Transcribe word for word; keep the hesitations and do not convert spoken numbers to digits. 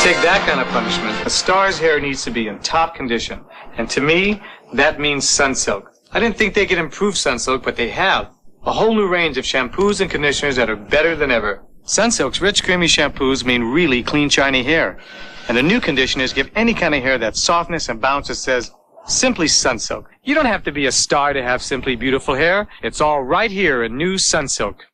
take that kind of punishment. A star's hair needs to be in top condition. And to me, that means Sunsilk. I didn't think they could improve Sunsilk, but they have. A whole new range of shampoos and conditioners that are better than ever. Sunsilk's rich, creamy shampoos mean really clean, shiny hair. And the new conditioners give any kind of hair that softness and bounce that says, Simply Sunsilk. You don't have to be a star to have simply beautiful hair. It's all right here in new Sunsilk.